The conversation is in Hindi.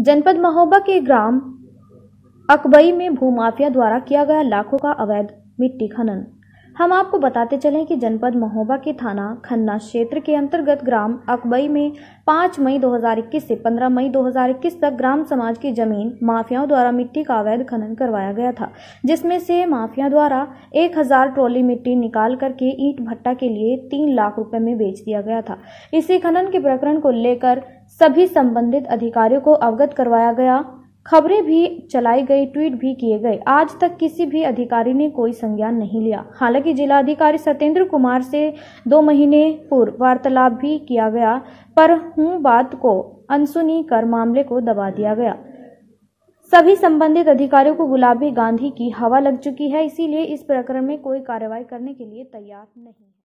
जनपद महोबा के ग्राम अकबई में भूमाफिया द्वारा किया गया लाखों का अवैध मिट्टी खनन। हम आपको बताते चलें कि जनपद महोबा के थाना खन्ना क्षेत्र के अंतर्गत ग्राम अकबई में 5 मई 2021 से 15 मई 2021 तक ग्राम समाज की जमीन माफियाओं द्वारा मिट्टी का अवैध खनन करवाया गया था, जिसमें से माफिया द्वारा 1000 ट्रॉली मिट्टी निकाल करके ईंट भट्टा के लिए 3 लाख रुपए में बेच दिया गया था। इसी खनन के प्रकरण को लेकर सभी संबंधित अधिकारियों को अवगत करवाया गया, खबरें भी चलाई गई, ट्वीट भी किए गए। आज तक किसी भी अधिकारी ने कोई संज्ञान नहीं लिया। हालांकि जिलाधिकारी सत्येंद्र कुमार से 2 महीने पूर्व वार्तालाप भी किया गया, पर बात को अनसुनी कर मामले को दबा दिया गया। सभी संबंधित अधिकारियों को गुलाबी गांधी की हवा लग चुकी है, इसीलिए इस प्रकरण में कोई कार्रवाई करने के लिए तैयार नहीं है।